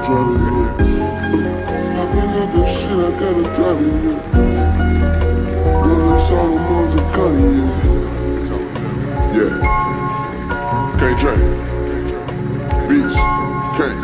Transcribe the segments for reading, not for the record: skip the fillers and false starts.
drop it, yeah. Popping up that shit, I gotta drop it, yeah. Rolling song, moms and cutting, yeah. Can't drink. Beach, can't,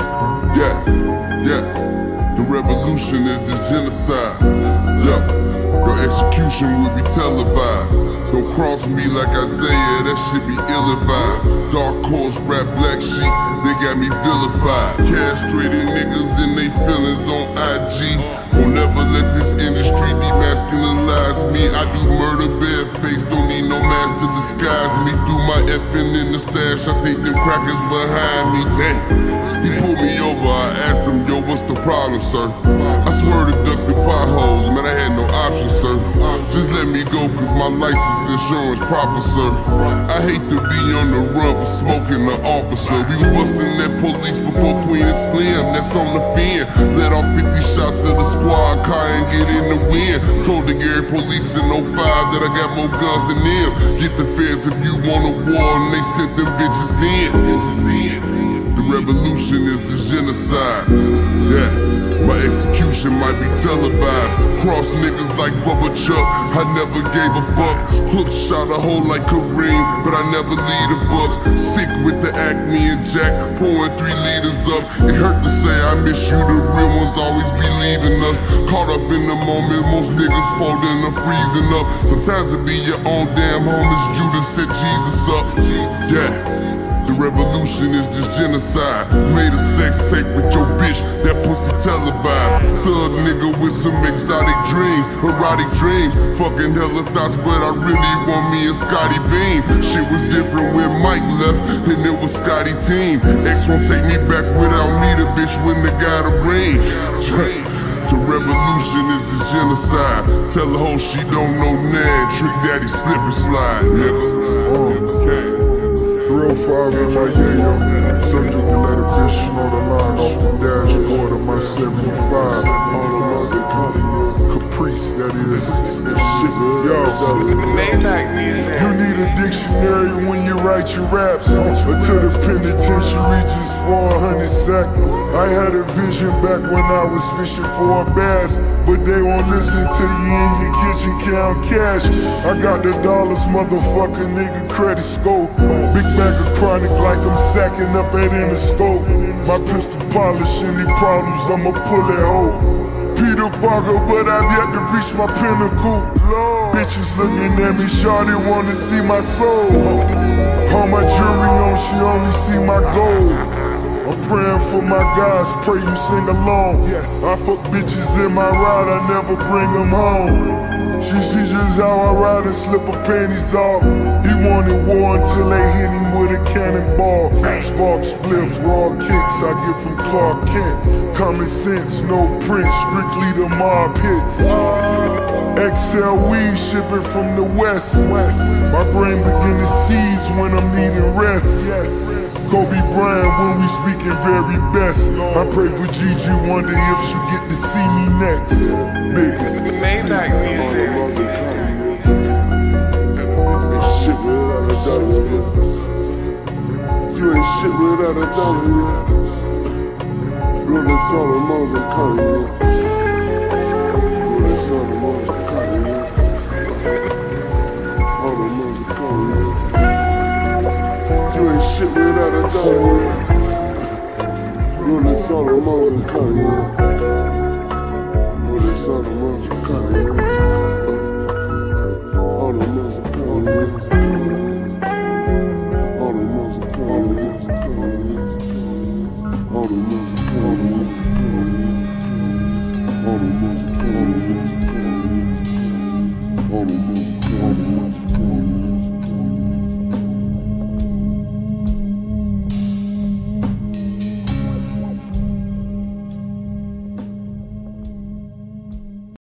yeah. The revolution is the genocide, yup. Your execution will be televised. Don't cross me like Isaiah, that shit be ill-advised. Dark horse, rap, black sheep, they got me vilified. Castrated niggas and they feelings on IG. Won't never let this industry demasculinize me. I do murder barefaced, don't need no mask to disguise me. Do my effing in the stash, I think them crackers behind me. Dang, he pulled me over, I asked him, yo, what's the problem, sir? I swear to duck the potholes, man, I had no option, sir. Just let me go, cause my license insurance proper, sir. I hate to be on the run for smoking the officer. We was busting that police before Queen and Slim, that's on the fin. Let off 50 shots of the squad car and get in the wind. Told the Gary police in 05 that I got more guns than them. Get the feds if you want a war, and they sent them bitches in. The revolution is the genocide, yeah. My execution might be televised. Cross niggas like Bubba Chuck, I never gave a fuck. Hook shot a hole like Kareem, but I never lead the Bucks. Sick with the acne and Jack, pouring 3 liters up. It hurt to say I miss you, the real ones always be leaving us. Caught up in the moment, most niggas folding or freezing up. Sometimes it be your own damn homies, Judas set Jesus up, yeah. The revolution is just genocide. Made a sex tape with your bitch, that pussy televised. Thug nigga with some exotic dreams, erotic dreams. Fucking hella thoughts, but I really want me a Scotty Beam. Shit was different when Mike left, and it was Scotty team. X won't take me back without me, the bitch when they got a ring. The revolution is the genocide. Tell the hoe she don't know Nan, Trick Daddy slip and slide, nigga. 305 in my yayo. Subject to let a bitch know the line off the dashboard of my 75. Caprice, that is. Yo, you need a dictionary when you write your raps. Until the penitentiary just for 100 sack. I had a vision back when I was fishing for a bass, but they won't listen to you in your kitchen count cash. I got the dollars, motherfucker, nigga, credit scope. Big bag of chronic like I'm sacking up at Interscope. My pistol polish, any problems, I'ma pull it hoe. Peter Parker, but I've yet to reach my pinnacle. Bitches looking at me, shawty wanna see my soul. All my jewelry on, she only see my gold. I'm praying for my guys, pray you sing along. I fuck bitches in my ride, I never bring them home. She see just how I ride and slip her panties off. He wanted war until they hit him with a cannonball. Spark spliffs, raw kicks I get from Clark Kent. Common sense, no print, strictly the mob hits. XL weed shipping from the west. My brain begin to seize when I'm needing rest. Kobe Bryant when we speaking very best. I pray for Gigi, wonder if she get to see me next. Niggas. Maybach music. You ain't shit without a dollar, yeah. Rolling all the moms and cutting, yeah. Rolling all the moms and cutting, yeah. All the moms and cutting, yeah. You ain't shit without a dollar, yeah. Rolling all the moms and cutting, yeah. Rolling all the moms and cutting, yeah.